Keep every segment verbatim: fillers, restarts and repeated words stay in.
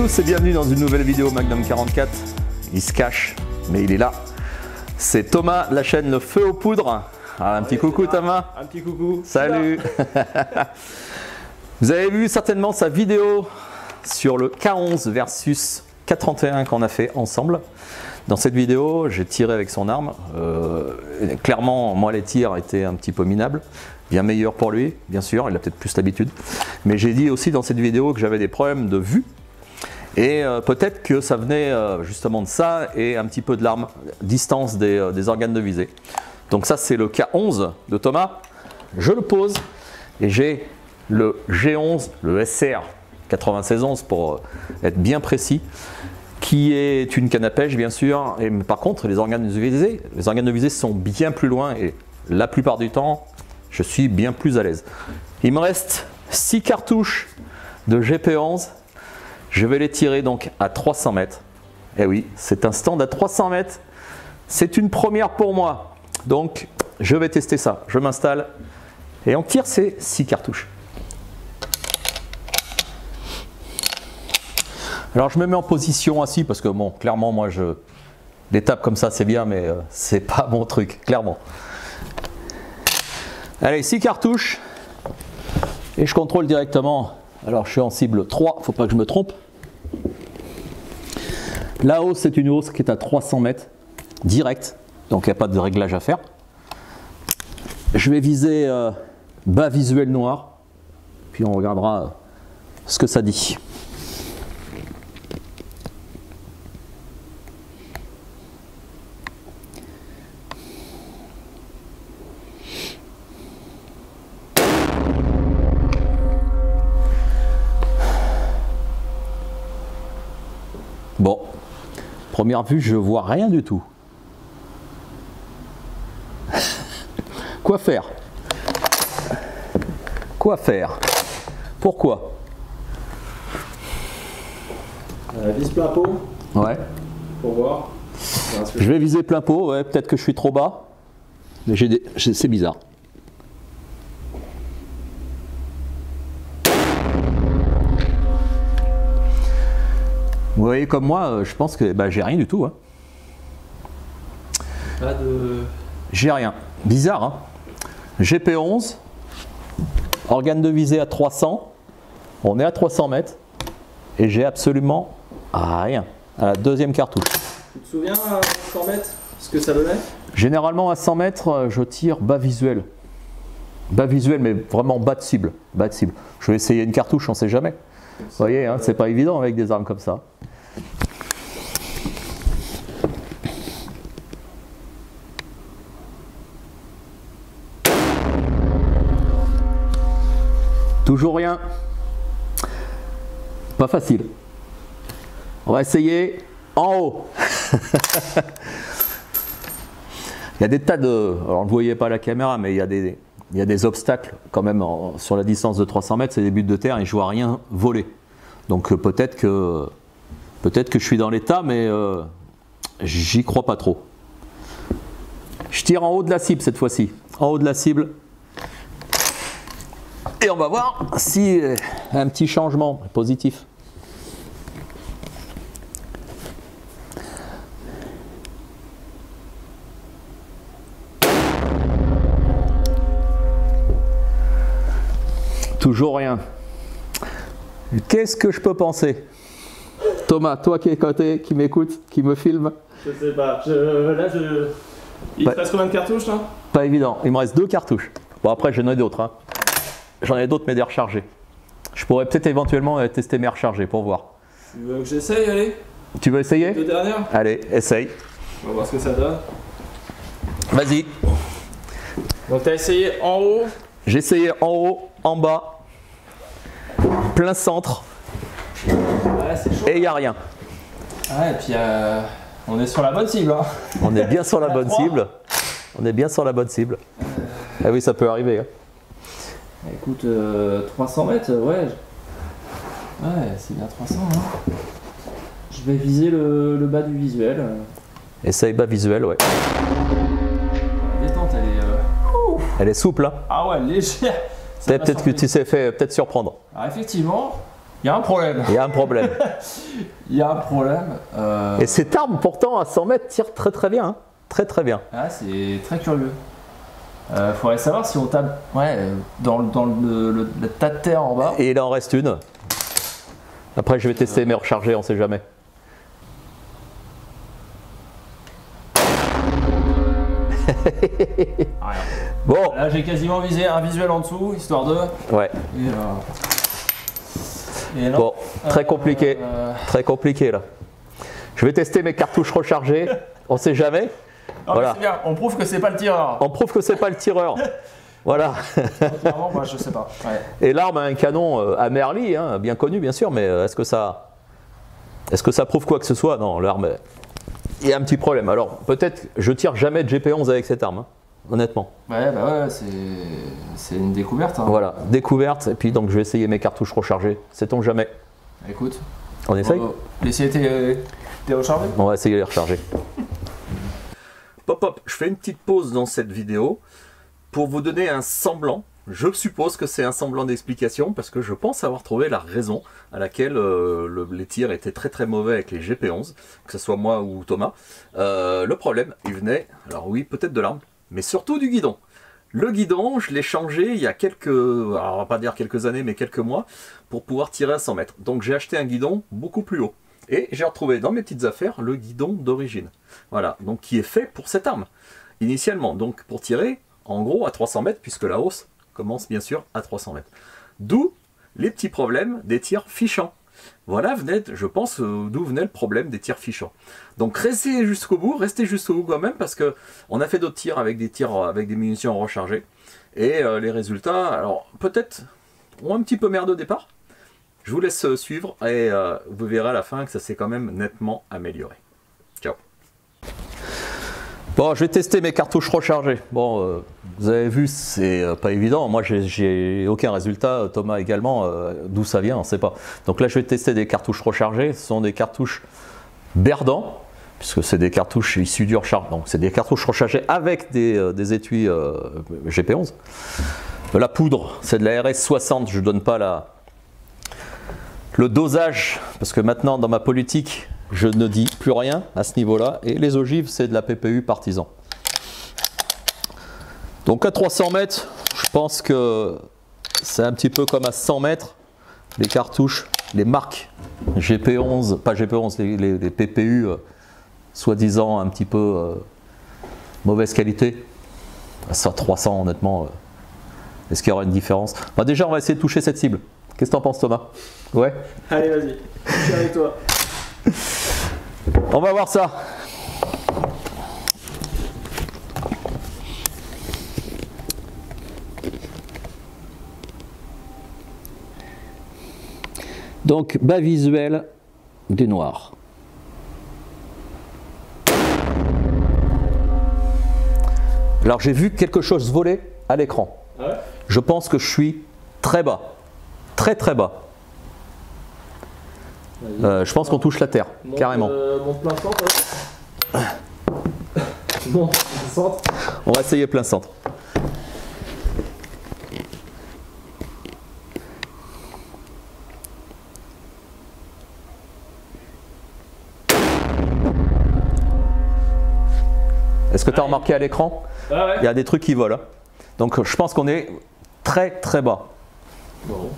tous et bienvenue dans une nouvelle vidéo Magnum quarante-quatre. Il se cache, mais il est là. C'est Thomas de la chaîne Le Feu aux Poudres. Ah, un petit coucou Thomas. Un petit coucou. Salut. Vous avez vu certainement sa vidéo sur le K onze versus K trente et un qu'on a fait ensemble. Dans cette vidéo, j'ai tiré avec son arme. Euh, clairement, moi les tirs étaient un petit peu minables. Bien meilleur pour lui, bien sûr, il a peut-être plus l'habitude. Mais j'ai dit aussi dans cette vidéo que j'avais des problèmes de vue. Et euh, peut-être que ça venait euh, justement de ça et un petit peu de l'arme, distance des, euh, des organes de visée. Donc ça c'est le K onze de Thomas. Je le pose et j'ai le G onze, le S R quatre-vingt-seize onze pour euh, être bien précis, qui est une canne à pêche bien sûr. Et par contre les organes de visée, les organes de visée sont bien plus loin et la plupart du temps je suis bien plus à l'aise. Il me reste six cartouches de G P onze. Je vais les tirer donc à trois cents mètres. Et oui, c'est un stand à trois cents mètres. C'est une première pour moi. Donc, je vais tester ça. Je m'installe et on tire ces six cartouches. Alors, je me mets en position assis parce que, bon, clairement, moi, je... des tapes comme ça, c'est bien, mais euh, c'est pas mon truc, clairement. Allez, six cartouches. Et je contrôle directement. Alors, je suis en cible trois, faut pas que je me trompe. La hausse, c'est une hausse qui est à trois cents mètres, direct, donc il n'y a pas de réglage à faire. Je vais viser euh, bas visuel noir, puis on regardera euh, ce que ça dit. Bon, première vue, je vois rien du tout. Quoi faire? Quoi faire? Pourquoi? Euh, vise plein pot. Ouais. Pour voir. Je vais viser plein pot, ouais, peut-être que je suis trop bas. Mais j'ai des... c'est bizarre. Vous voyez comme moi, je pense que bah, j'ai rien du tout. Hein. Pas de... J'ai rien. Bizarre. Hein. G P onze, organe de visée à trois cents. On est à trois cents mètres. Et j'ai absolument rien. À la deuxième cartouche. Tu te souviens à cent mètres ce que ça donnait? Généralement à cent mètres, je tire bas visuel. Bas visuel, mais vraiment bas de cible. Bas de cible. Je vais essayer une cartouche, on ne sait jamais. Vous voyez, hein, c'est pas évident avec des armes comme ça. Toujours rien. Pas facile. On va essayer en haut. Il y a des tas de... Alors, on ne voyait pas à la caméra, mais il y a des... Il y a des obstacles quand même en, sur la distance de trois cents mètres, c'est des buts de terre et je vois rien voler. Donc euh, peut-être que, peut-être que je suis dans l'état, mais euh, j'y crois pas trop. Je tire en haut de la cible cette fois-ci. En haut de la cible. Et on va voir si euh, un petit changement positif. Toujours rien. Qu'est-ce que je peux penser? Thomas, toi qui es côté, qui m'écoute, qui me filme. Je sais pas. Je... Là, je... Il bah, te reste combien de cartouches là? Pas évident. Il me reste deux cartouches. Bon, après, j'en ai d'autres. Hein. J'en ai d'autres, mais des rechargés. Je pourrais peut-être éventuellement tester mes rechargés pour voir. Tu veux que j'essaye, allez? Tu veux essayer? Les deux dernières? Allez, essaye. On va voir ce que ça donne. Vas-y. Donc, tu as essayé en haut? J'ai essayé en haut, en bas, plein centre, ouais, c'est chaud. Et il n'y a rien. Ouais, et puis euh, on est sur la bonne cible. Hein. On est bien sur la, la bonne trois. cible. On est bien sur la bonne cible. Euh... Ah oui, ça peut arriver. Hein. Écoute, euh, trois cents mètres, ouais. Ouais, c'est bien trois cents. Hein. Je vais viser le, le bas du visuel. Essaye bas visuel, ouais. La détente, elle est... Euh... Elle est souple, hein. Ah ouais, légère. Peut-être que tu t'es fait peut-être surprendre. Alors effectivement, il y a un problème. Il y a un problème. Il y a un problème. Euh... Et cette arme, pourtant, à cent mètres, tire très très bien. Hein. Très très bien. Ah, c'est très curieux. Euh, faudrait savoir si on tape ouais, dans, dans le, le, le tas de terre en bas. Et il en reste une. Après, je vais tester mes recharger, on sait jamais. Rien. Bon. Là, j'ai quasiment visé un visuel en dessous, histoire de. Ouais. Et, euh... Et non. Bon, très Euh, compliqué. euh... Très compliqué là. Je vais tester mes cartouches rechargées. On sait jamais. Non, Voilà. c'est bien, on prouve que c'est pas le tireur. On prouve que c'est pas le tireur. Voilà. Clairement, moi, je sais pas. Ouais. Et l'arme a un canon euh, à Merly, hein, bien connu bien sûr, mais euh, est-ce que ça, est-ce que ça prouve quoi que ce soit? Non, l'arme, il y a un petit problème. Alors peut-être, je tire jamais de G P onze avec cette arme, hein, honnêtement. Ouais, bah ouais, c'est, c'est une découverte. Hein. Voilà, découverte. Et puis donc je vais essayer mes cartouches rechargées. Sait-on jamais? Écoute. On essaye. On va essayer tes, tes recharger. On va essayer de les recharger. Pop hop, je fais une petite pause dans cette vidéo pour vous donner un semblant. Je suppose que c'est un semblant d'explication parce que je pense avoir trouvé la raison à laquelle euh, le, les tirs étaient très très mauvais avec les G P onze, que ce soit moi ou Thomas. Euh, le problème, il venait, alors oui, peut-être de l'arme, mais surtout du guidon. Le guidon, je l'ai changé il y a quelques, alors on va pas dire quelques années, mais quelques mois, pour pouvoir tirer à cent mètres. Donc j'ai acheté un guidon beaucoup plus haut. Et j'ai retrouvé dans mes petites affaires le guidon d'origine. Voilà, donc qui est fait pour cette arme, initialement. Donc pour tirer, en gros, à trois cents mètres, puisque la hausse commence bien sûr à trois cents mètres. D'où les petits problèmes des tirs fichants. Voilà, venait, je pense, euh, d'où venait le problème des tirs fichants. Donc restez jusqu'au bout, restez jusqu'au bout quand même, parce que on a fait d'autres tirs avec des tirs avec des munitions rechargées. Et euh, les résultats, alors peut-être, ont un petit peu merdé au départ. Je vous laisse suivre et euh, vous verrez à la fin que ça s'est quand même nettement amélioré. Ciao. Bon, je vais tester mes cartouches rechargées. Bon, euh, vous avez vu, c'est euh, pas évident. Moi, j'ai aucun résultat. Thomas également. Euh, D'où ça vient, on ne sait pas. Donc là, je vais tester des cartouches rechargées. Ce sont des cartouches Berdan, puisque c'est des cartouches issues du recharge. Donc, c'est des cartouches rechargées avec des, euh, des étuis euh, G P onze. De la poudre, c'est de la R S soixante. Je ne donne pas la... le dosage, parce que maintenant, dans ma politique, je ne dis plus rien à ce niveau-là. Et les ogives, c'est de la P P U Partisan. Donc à trois cents mètres, je pense que c'est un petit peu comme à cent mètres. Les cartouches, les marques G P onze, pas G P onze, les, les, les P P U, euh, soi-disant un petit peu euh, mauvaise qualité. Ça, trois cents, honnêtement, euh, est-ce qu'il y aura une différence? Bah, déjà, on va essayer de toucher cette cible. Qu'est-ce que t'en penses, Thomas? Ouais. Allez, vas-y, je suis avec toi. On va voir ça. Donc, bas visuel du noir. Alors, j'ai vu quelque chose voler à l'écran. Ah ouais? Je pense que je suis très bas. Très très bas. Euh, je pense qu'on touche la terre, monte, carrément. Euh, monte plein centre. Hein. Monte plein centre. On va essayer plein centre. Est-ce que tu as remarqué à l'écran? Ah ouais. Il y a des trucs qui volent. Hein. Donc je pense qu'on est très très bas. Bon.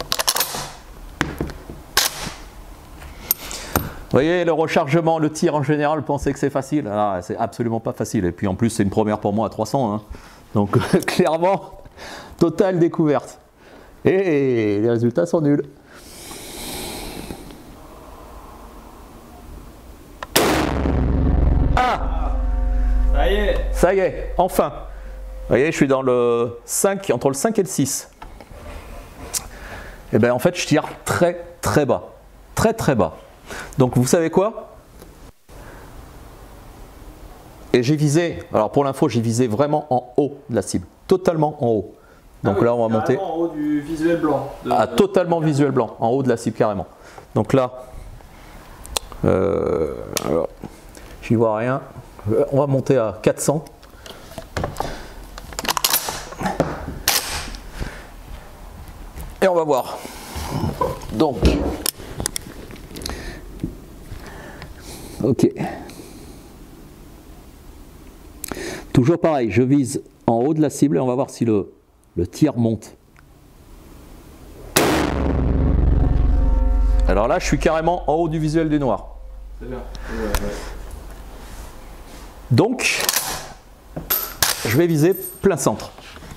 Vous voyez, le rechargement, le tir en général, pensez que c'est facile. Ah, c'est absolument pas facile. Et puis en plus, c'est une première pour moi à trois cents. Hein. Donc clairement, totale découverte. Et les résultats sont nuls. Ah! Ça y est. Ça y est, enfin. Vous voyez, je suis dans le cinq, entre le cinq et le six. Et bien en fait, je tire très très bas. Très très bas. Donc vous savez quoi? Et j'ai visé, alors pour l'info, j'ai visé vraiment en haut de la cible. Totalement en haut. Donc ah oui, là, on va monter. en haut du visuel blanc. De... Ah, totalement visuel blanc, en haut de la cible carrément. Donc là, euh, alors, j'y vois rien. On va monter à quatre cents. Et on va voir. Donc, Ok. Toujours pareil, je vise en haut de la cible et on va voir si le, le tir monte. Alors là, je suis carrément en haut du visuel du noir. C'est bien. Ouais, ouais. Donc, je vais viser plein centre.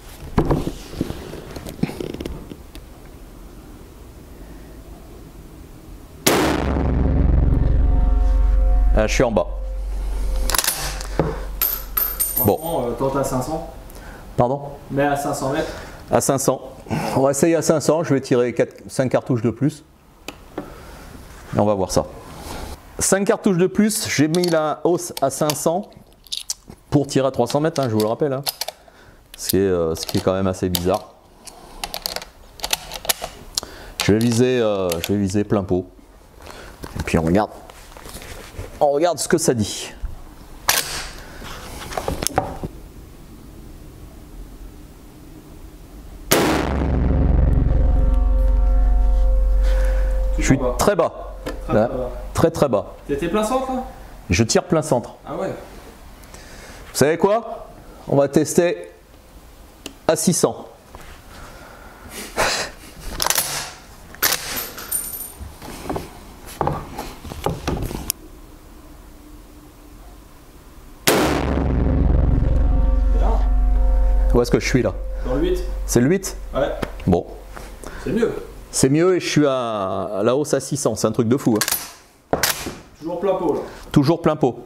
Là, je suis en bas. Bon. Euh, tente à cinq cents. Pardon? Mais à cinq cents mètres. À cinq cents. On va essayer à cinq cents. Je vais tirer quatre, cinq cartouches de plus. Et on va voir ça. cinq cartouches de plus. J'ai mis la hausse à cinq cents pour tirer à trois cents mètres, hein, je vous le rappelle. Hein. Ce, qui est, euh, ce qui est quand même assez bizarre. Je vais viser, euh, je vais viser plein pot. Et puis on regarde. On regarde ce que ça dit. Je suis bas. très bas. Très, Là, très bas. très très bas. T'étais plein centre là? Je tire plein centre. Ah ouais. Vous savez quoi? On va tester à six cents. Où est-ce que je suis là? Dans le huit. C'est le huit? Ouais. Bon. C'est mieux. C'est mieux et je suis à, à la hausse à six cents. C'est un truc de fou. Hein. Toujours plein pot là. Toujours plein pot.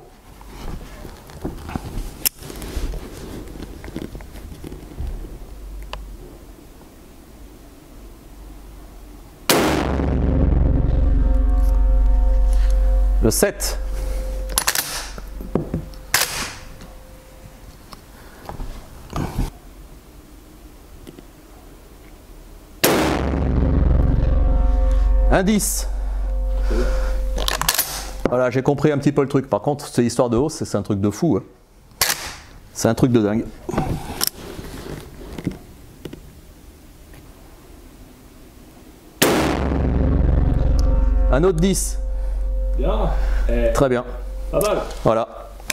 Le sept. Un dix. Voilà, j'ai compris un petit peu le truc. Par contre, cette histoire de hausse, c'est un truc de fou. Hein. C'est un truc de dingue. Un autre dix. Bien. Eh, Très bien. pas mal. Voilà.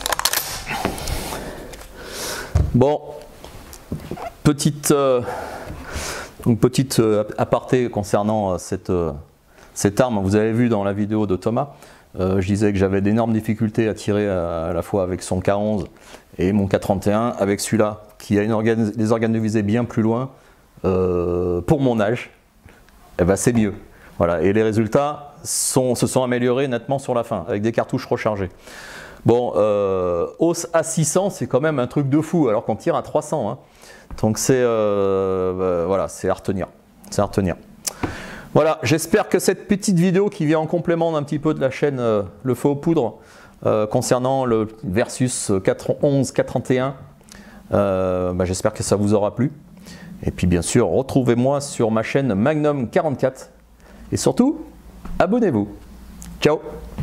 Bon, petite, euh, donc petite euh, aparté concernant euh, cette, euh, cette arme. Vous avez vu dans la vidéo de Thomas, euh, je disais que j'avais d'énormes difficultés à tirer à, à la fois avec son K onze et mon K trente et un. Avec celui-là, qui a une organe, des organes de visée bien plus loin, euh, pour mon âge, eh ben, c'est mieux. Voilà. Et les résultats sont, se sont améliorés nettement sur la fin, avec des cartouches rechargées. Bon, euh, hausse à six cents, c'est quand même un truc de fou, alors qu'on tire à trois cents. Hein. Donc c'est euh, bah, voilà, c'est à retenir. C'est à retenir. Voilà, j'espère que cette petite vidéo qui vient en complément d'un petit peu de la chaîne euh, Le Feu aux Poudres euh, concernant le Versus quatre onze K trente et un, euh, bah, j'espère que ça vous aura plu. Et puis bien sûr, retrouvez-moi sur ma chaîne Magnum quarante-quatre. Et surtout, abonnez-vous. Ciao.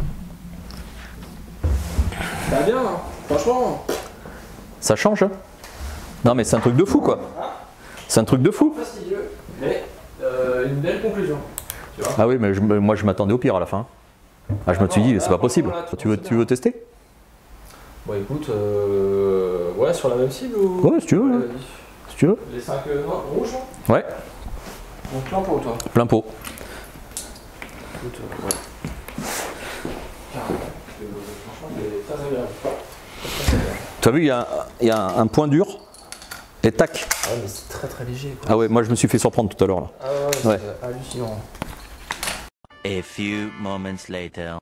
Bah bien, hein. Franchement. Ça change hein? Non mais c'est un truc de fou quoi. C'est un truc de fou. Fastidieux, mais euh, une belle conclusion. Tu vois. Ah oui mais je, moi je m'attendais au pire à la fin. Ah je me suis dit c'est pas possible. Tu veux, tu veux tester? Bon écoute, euh, ouais sur la même cible ou... Ouais si tu veux. Ouais, Hein. Si tu veux. les cinq euh, noirs, rouges hein. Ouais. Donc plein pot toi. Plein pot. Écoute, euh, ouais. Carrément. Euh, franchement c'est très agréable. Tu as vu il y a, il y a un point dur et tac. Ah ouais mais c'est très très léger quoi. Ah ouais moi je me suis fait surprendre tout à l'heure là. Ah ouais, Ouais. c'est hallucinant. A few moments later.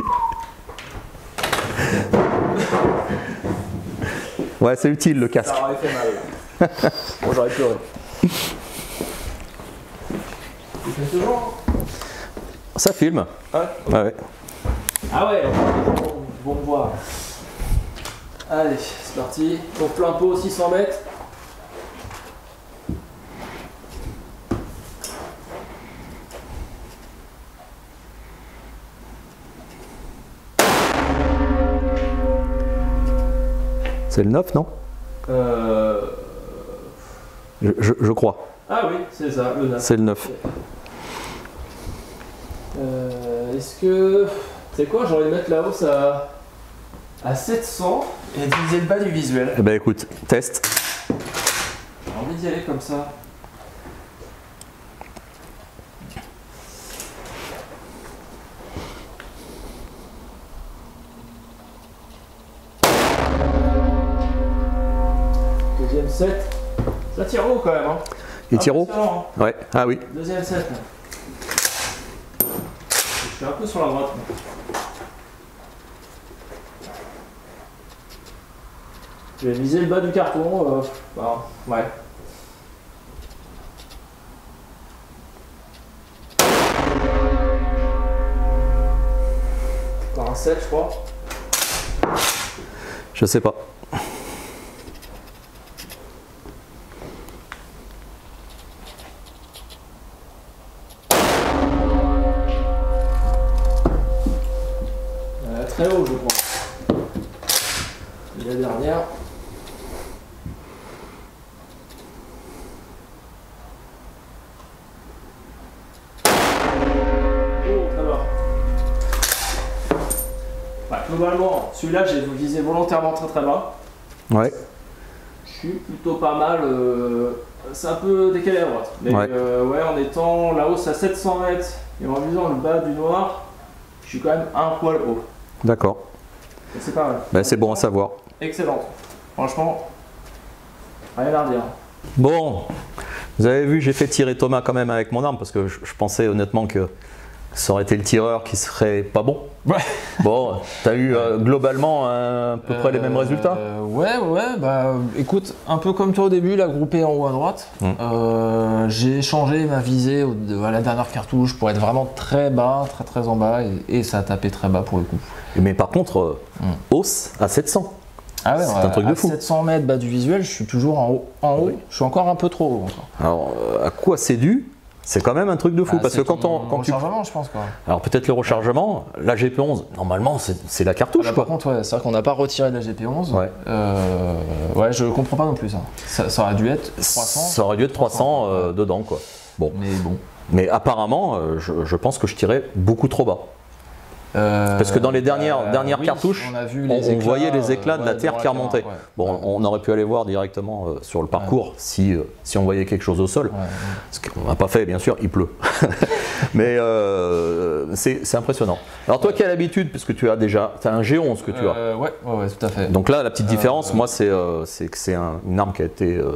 Ouais c'est utile le casque. Ça aurait fait mal. Bon j'aurais pleuré. Tu fais toujours hein. Ça filme. Ouais. Ouais, ouais. Ah ouais, bon, bon voir. Allez, c'est parti. Donc plein pot, six cents mètres. C'est le neuf non? Euh... je, je, je crois. Ah oui, c'est ça, le neuf. C'est le neuf. Euh, Est-ce que... C'est quoi, j'ai envie de mettre la hausse à, à sept cents et diviser le bas du visuel. Eh ben écoute, test. J'ai envie d'y aller comme ça. Deuxième set. Ça tire haut quand même. Hein. Il tire haut? Hein. Ouais, ah oui. Deuxième set. Je suis un peu sur la droite. Je vais viser le bas du carton. Euh, bah, ouais. Par un sept, je crois. Je sais pas. Euh, très haut, je crois. Et la dernière. Globalement, celui-là, j'ai visé volontairement très très bas. Ouais. Je suis plutôt pas mal. Euh, c'est un peu décalé à droite. Mais ouais. Euh, ouais, en étant la hausse à sept cents mètres et en visant le bas du noir, je suis quand même un poil haut. D'accord. C'est pas mal. Bah, c'est bon à savoir. Excellent. Franchement, rien à redire. Bon, vous avez vu, j'ai fait tirer Thomas quand même avec mon arme parce que je, je pensais honnêtement que ça aurait été le tireur qui serait pas bon. Ouais. Bon, t'as eu euh, globalement à peu près euh, les mêmes résultats? euh, Ouais, ouais, bah écoute, un peu comme toi au début, la groupée en haut à droite. Mmh. Euh, j'ai changé ma visée au, de, à la dernière cartouche pour être vraiment très bas, très très en bas, et, et ça a tapé très bas pour le coup. Mais par contre, euh, mmh. hausse à sept cents. Ah ouais, c'est ouais, un truc à de fou. sept cents mètres bas du visuel, je suis toujours en haut. En haut, oui. Je suis encore un peu trop haut. Encore. Alors, euh, à quoi c'est dû? C'est quand même un truc de fou, ah, parce que quand on... Quand rechargement, tu... je pense, quoi. Alors peut-être le rechargement, la G P onze, normalement c'est la cartouche, ah bah, quoi. Par contre, ouais, c'est vrai qu'on n'a pas retiré de la G P onze. Ouais. Euh, ouais, je comprends pas non plus ça. Ça, ça aurait dû être trois cents. Ça aurait dû être trois cents euh, dedans, quoi. Bon. Mais bon. Mais apparemment, euh, je, je pense que je tirais beaucoup trop bas. Euh, Parce que dans les dernières, euh, dernières oui, cartouches, on, a vu on, les on éclats, voyait les éclats de euh, la ouais, terre qui remontait. Ouais. Bon, ouais. on aurait pu aller voir directement euh, sur le parcours ouais. si, euh, si on voyait quelque chose au sol. Ouais, ouais. Ce qu'on n'a pas fait, bien sûr, il pleut. Mais euh, c'est impressionnant. Alors toi qui as l'habitude, parce que tu as déjà, tu as un G onze que tu as. Euh, ouais, ouais, ouais, tout à fait. Donc là, la petite différence, euh, moi, c'est euh, que c'est un, une arme qui a été euh,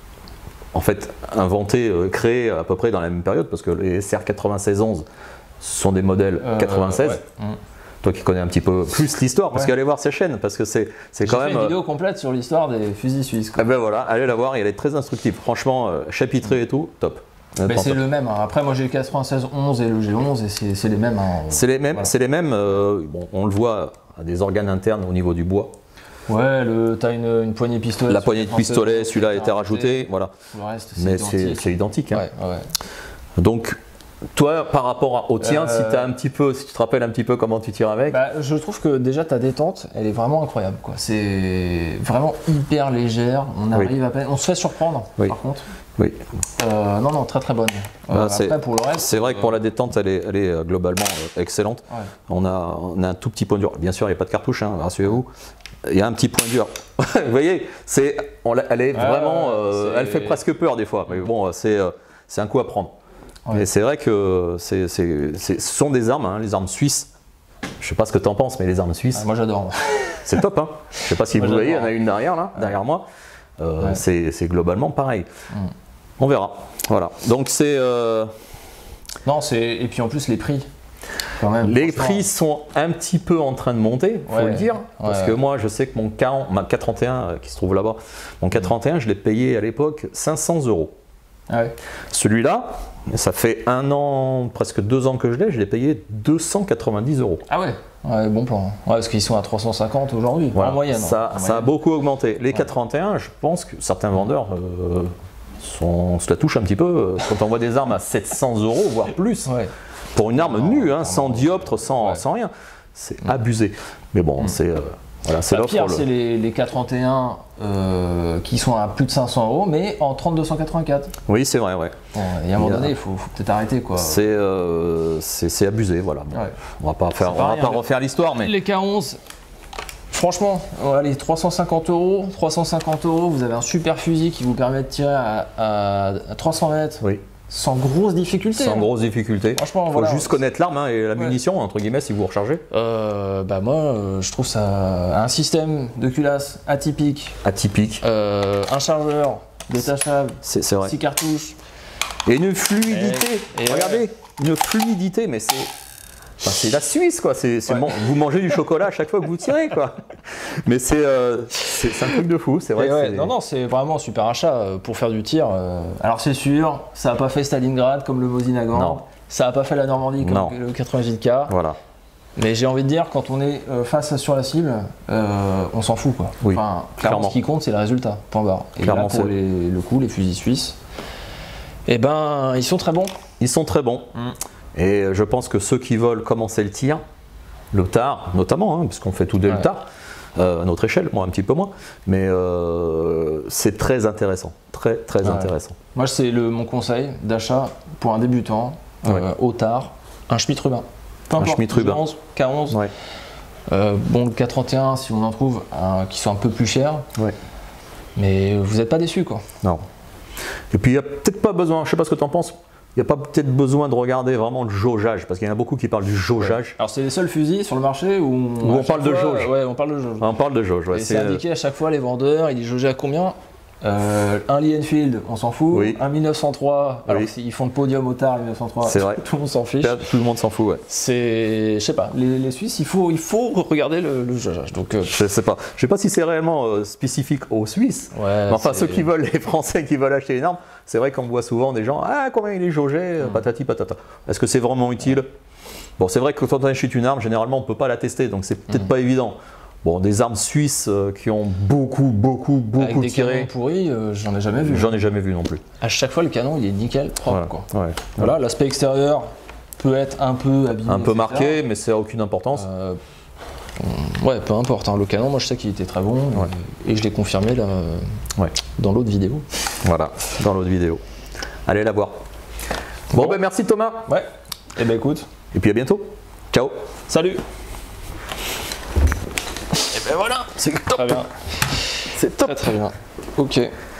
en fait inventée, euh, créée à peu près dans la même période, parce que les S R quatre-vingt-seize onze sont des modèles euh, quatre-vingt-seize. Ouais. Mmh. Toi qui connais un petit peu plus l'histoire, parce ouais. qu'allez voir ces chaînes, parce que c'est quand même. J'ai fait une vidéo complète sur l'histoire des fusils suisses. Ah ben voilà, allez la voir, elle est très instructive. Franchement, euh, chapitré et tout, top. C'est le même. Hein. Après, moi j'ai le quatre-vingt-seize onze et le G onze, et c'est les mêmes. Hein. C'est les mêmes. Voilà. C'est les mêmes. Euh, bon, on le voit à des organes internes au niveau du bois. Ouais, tu as une, une poignée de pistolet. La poignée de pistolet, celui-là a été rajouté, voilà. Le reste, mais c'est identique. Hein. Ouais, ouais. Donc. Toi, par rapport au tien, euh, si, as un petit peu, si tu te rappelles un petit peu comment tu tires avec bah, je trouve que déjà ta détente, elle est vraiment incroyable. C'est vraiment hyper légère, on arrive oui. à peine, on se fait surprendre oui. par contre. Oui. Euh, non, non, très très bonne. Bah, euh, après, pour le reste, c'est vrai que pour la détente, elle est, elle est globalement excellente. Ouais. On, a, on a un tout petit point dur. Bien sûr, il n'y a pas de cartouche, hein, rassurez-vous. Il y a un petit point dur. Vous voyez, c'est, on, elle est vraiment, ah, euh, elle fait presque peur des fois. Mais bon, c'est un coup à prendre. Ouais. Mais c'est vrai que c'est, c'est, c'est, ce sont des armes, hein, les armes suisses. Je sais pas ce que tu en penses, mais les armes suisses. Ah, moi j'adore. C'est top. Hein. Je sais pas si moi, vous voyez, il y en a une derrière là, ouais. derrière moi. Euh, ouais. C'est globalement pareil. Mm. On verra. Voilà. Donc c'est. Euh... Non, c'est et puis en plus les prix. Quand même, les prix sont un petit peu en train de monter, faut ouais. le dire, parce ouais. que moi je sais que mon quarante, ma K trente et un euh, qui se trouve là-bas, mon K trente et un, je l'ai payé à l'époque cinq cents euros. Ouais. Celui-là, ça fait un an, presque deux ans que je l'ai, je l'ai payé deux cent quatre-vingt-dix euros. Ah ouais, ouais bon plan. Ouais, parce qu'ils sont à trois cent cinquante aujourd'hui, voilà. en moyenne. Ça, en ça moyenne. a beaucoup augmenté. Les ouais. K trente et un, je pense que certains vendeurs euh, sont, se la touchent un petit peu quand on voit des armes à sept cents euros, voire plus. Ouais. Pour une arme non, nue, hein, sans dioptre, sans, ouais. sans rien. C'est mmh. abusé. Mais bon, mmh. c'est... Euh, Voilà, c'est Bah, l'offre. pire, le- c'est les, les K trente et un euh, qui sont à plus de cinq cents euros, mais en trente deux cent quatre-vingt-quatre. Oui, c'est vrai, ouais. Bon, il y a un moment Il y a- donné, il faut, faut peut-être arrêter quoi. C'est euh, c'est- c'est abusé, voilà. Bon, Ouais. On va pas faire, C'est on va pareil, pas hein, refaire l'histoire, mais Les K onze, franchement, euh, allez, trois cent cinquante euros, trois cent cinquante euros, vous avez un super fusil qui vous permet de tirer à, à- à trois cents mètres oui, sans grosse difficulté. sans hein. grosse difficulté. Franchement, Faut voilà. juste connaître l'arme hein, et la Ouais. munition entre guillemets si vous rechargez. Euh, bah moi, euh, je trouve ça un système de culasse atypique, Atypique, euh, un chargeur détachable, c'est c'est vrai. six cartouches. Et une fluidité. Et- et Regardez, ouais. une fluidité, mais c'est. Enfin, c'est la Suisse, quoi. C'est, c'est Ouais. bon, vous mangez du chocolat à chaque fois que vous tirez, quoi. Mais c'est, euh, c'est, c'est un truc de fou, c'est vrai. Et que ouais, c'est- non, non, c'est vraiment un super achat euh, pour faire du tir. euh. Alors c'est sûr, ça n'a pas fait Stalingrad comme le Mosin-Nagant, Non. ça n'a pas fait la Normandie comme Non. le quatre-vingt-huit K. Voilà. Mais j'ai envie de dire, quand on est euh, face sur la cible, euh, on s'en fout quoi. Oui, enfin, clairement, clairement. ce qui compte, c'est le résultat. Point barre. Et Clairement, là, pour c'est- les- le coup, les fusils suisses, eh ben, ils sont très bons. Ils sont très bons. Mm. Et je pense que ceux qui veulent commencer le tir, le tard notamment, hein, puisqu'on fait tout dès Ouais. le tard, euh, à notre échelle, moi un petit peu moins, mais euh, c'est très intéressant. Très, très Ouais. intéressant. Moi, c'est le mon conseil d'achat pour un débutant, euh, Ouais. au tard, un Schmitt Rubin. Peu Un importe, Schmitt Rubin. J onze, K onze. Ouais. Euh, bon, le K trente et un, si on en trouve, un- qui sont un peu plus chers. Ouais. Mais vous n'êtes pas déçus quoi. Non. Et puis il n'y a peut-être pas besoin, je sais pas ce que tu en penses, il n'y a pas peut-être besoin de regarder vraiment le jaugeage, parce qu'il y en a beaucoup qui parlent du jaugeage. Alors c'est les seuls fusils sur le marché où on, Où on à chaque parle de fois- jauge. Ouais, on parle de jauge. On parle de jauge, ouais, Et c'est c'est, euh, indiqué à chaque fois les vendeurs, il est jaugé à combien. Euh, un Lee Enfield, on s'en fout. Oui. Un mille neuf cent trois, alors Oui. qu'ils font le podium au tard, mille neuf cent trois, C'est vrai. tout le monde s'en fiche. là, tout le monde s'en fout, ouais. C'est, je sais pas, les, les Suisses, il faut, il faut regarder le, le jaugeage. Donc, euh, Je sais pas. Je sais pas si c'est réellement euh, spécifique aux Suisses. ouais, Mais enfin, c'est- ceux qui veulent, les Français qui veulent acheter une arme, c'est vrai qu'on voit souvent des gens, ah, combien il est jaugé, euh, patati patata. Est-ce que c'est vraiment utile? Bon, c'est vrai que quand on achète une arme, généralement, on peut pas la tester, donc c'est peut-être Mm. pas évident. Bon, des armes suisses euh, qui ont beaucoup, beaucoup, avec beaucoup des canons tiré, pourris, euh, j'en ai jamais vu. j'en ai jamais vu non plus. À chaque fois, le canon, il est nickel, propre Voilà. quoi. Ouais. Voilà, l'aspect extérieur peut être un peu abîmé. Un peu et cetera. marqué, mais ça a aucune importance. Euh, ouais, peu importe. hein, Le canon, moi je sais qu'il était très bon Ouais. et, et je l'ai confirmé là, euh, Ouais. dans l'autre vidéo. Voilà, dans l'autre vidéo. Allez la voir. Bon, Bon. ben merci Thomas. Ouais. Et ben écoute, Et puis à bientôt. Ciao. salut. Et ben voilà, c'est top. Très bien. C'est top. Très très bien. Ok.